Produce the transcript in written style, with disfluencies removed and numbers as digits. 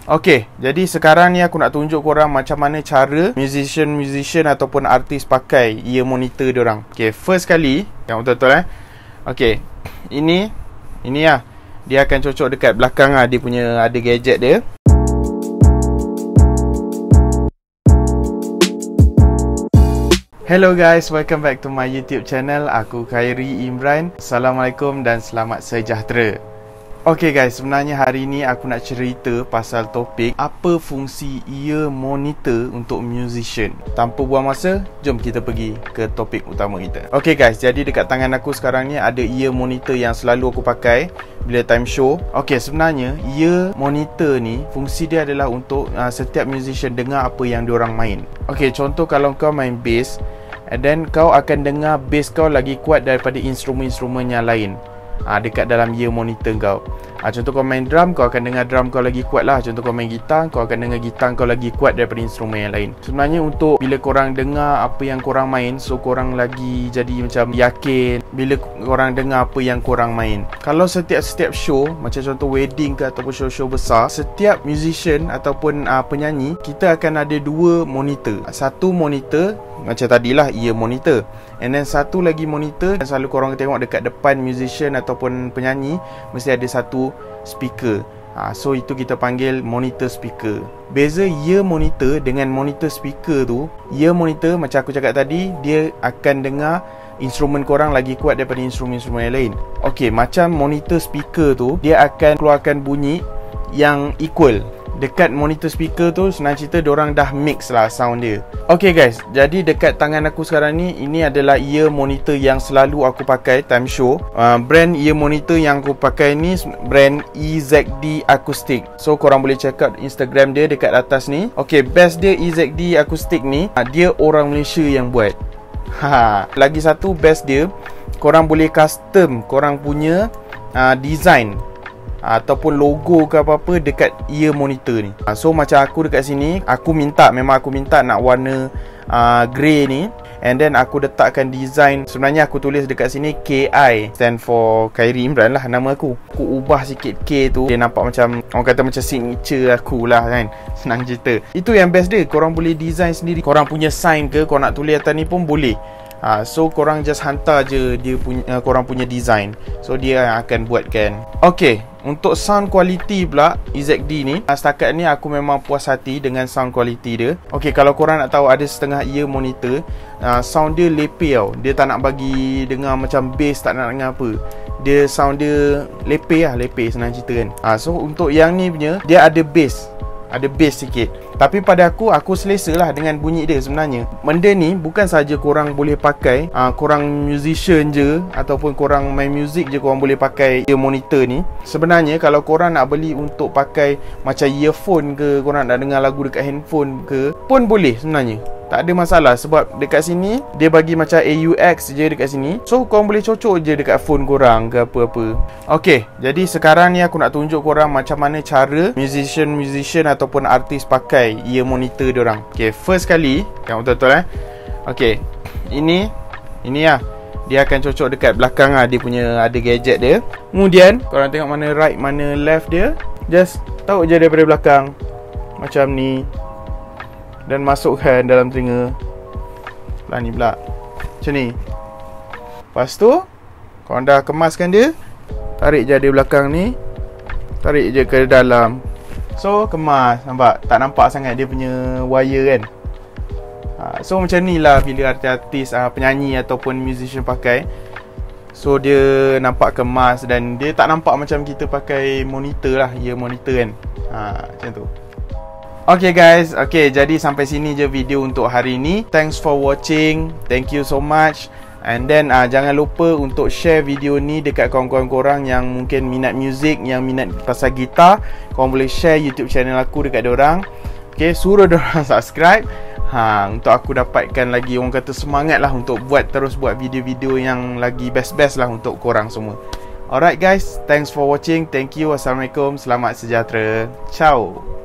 Okay, jadi sekarang ni aku nak tunjuk korang macam mana cara musician ataupun artis pakai ear monitor diorang. Okay, first kali, yang betul-betul okay, ini lah. Dia akan cocok dekat belakang lah. Dia punya ada gadget dia. Hello guys, welcome back to my YouTube channel. Aku Khairi Imran. Assalamualaikum dan selamat sejahtera. Okay guys, sebenarnya hari ni aku nak cerita pasal topik apa fungsi ear monitor untuk musician. Tanpa buang masa, jom kita pergi ke topik utama kita. Okay guys, jadi dekat tangan aku sekarang ni ada ear monitor yang selalu aku pakai bila time show. Okay, sebenarnya ear monitor ni fungsi dia adalah untuk setiap musician dengar apa yang diorang main. Okay, contoh kalau kau main bass, and then kau akan dengar bass kau lagi kuat daripada instrumen-instrumen yang lain dekat dalam ear monitor kau. Contoh kau main drum, kau akan dengar drum kau lagi kuat lah. Contoh kau main gitar, kau akan dengar gitar kau lagi kuat daripada instrumen yang lain. Sebenarnya untuk bila korang dengar apa yang korang main, so korang lagi jadi macam yakin bila korang dengar apa yang korang main. Kalau setiap show, macam contoh wedding ke ataupun show-show besar, setiap musician ataupun penyanyi, kita akan ada dua monitor. Satu monitor macam tadilah ear monitor, and then satu lagi monitor yang selalu korang tengok dekat depan musician ataupun penyanyi, mesti ada satu speaker. So itu kita panggil monitor speaker. Beza ear monitor dengan monitor speaker tu, ear monitor macam aku cakap tadi, dia akan dengar instrumen korang lagi kuat daripada instrumen-instrumen yang lain. Okay, macam monitor speaker tu, dia akan keluarkan bunyi yang equal. Dekat monitor speaker tu, senang cerita diorang dah mix lah sound dia. Okay guys, jadi dekat tangan aku sekarang ni, ini adalah ear monitor yang selalu aku pakai time show. Brand ear monitor yang aku pakai ni brand EZD Acoustic. So korang boleh check out Instagram dia dekat atas ni. Okay, best dia EZD Acoustic ni, dia orang Malaysia yang buat. Lagi satu best dia, korang boleh custom korang punya design ataupun logo ke apa-apa dekat ear monitor ni. So macam aku dekat sini, memang aku minta nak warna grey ni, and then aku letakkan design. Sebenarnya aku tulis dekat sini KI, stand for Khairi Imran lah nama aku. Aku ubah sikit K tu, dia nampak macam, orang kata macam signature aku lah kan. Senang cerita. Itu yang best dia, korang boleh design sendiri. Korang punya sign ke, korang nak tulis atas ni pun boleh. So korang just hantar je dia punya, korang punya design. So dia akan buatkan. Okay, untuk sound quality pula EZD ni, setakat ni aku memang puas hati dengan sound quality dia. Okay, kalau korang nak tahu, ada setengah ear monitor sound dia lepeh tau. Dia tak nak bagi dengar macam bass, tak nak dengar apa. Dia sound dia lepeh senang cerita kan. So untuk yang ni punya, dia ada bass sikit. Tapi pada aku selesa lah dengan bunyi dia sebenarnya. Benda ni bukan saja korang boleh pakai, korang musician je ataupun korang main music je korang boleh pakai ear monitor ni. Sebenarnya kalau korang nak beli untuk pakai macam earphone ke, korang nak dengar lagu dekat handphone ke, pun boleh sebenarnya. Tak ada masalah, sebab dekat sini dia bagi macam AUX je dekat sini. So korang boleh cocok je dekat phone korang ke apa-apa. Okay, jadi sekarang ni aku nak tunjuk korang macam mana cara musician ataupun artis pakai ear monitor diorang. Okay, first kali, yang betul-betul okay, ini lah. Dia akan cocok dekat belakang lah. Dia punya ada gadget dia. Kemudian korang tengok mana right, mana left dia, just tahu je daripada belakang macam ni, dan masukkan dalam telinga. Lah ni pula macam ni. Lepas tu korang dah kemaskan dia, tarik je dari belakang ni, tarik je ke dalam. So kemas, nampak? Tak nampak sangat dia punya wire kan. So macam ni lah bila artis-artis, penyanyi ataupun musician pakai. So dia nampak kemas dan dia tak nampak macam kita pakai monitor lah, ear monitor kan. Macam tu. Okay guys, okay, jadi sampai sini je video untuk hari ni. Thanks for watching. Thank you so much. And then jangan lupa untuk share video ni dekat kawan-kawan korang yang mungkin minat music, yang minat pasal gitar. Korang boleh share YouTube channel aku dekat dorang. Okay, suruh dorang subscribe. Untuk aku dapatkan lagi, orang kata, semangat lah untuk terus buat video-video yang lagi best-best lah untuk korang semua. Alright guys, thanks for watching. Thank you. Assalamualaikum. Selamat sejahtera. Ciao.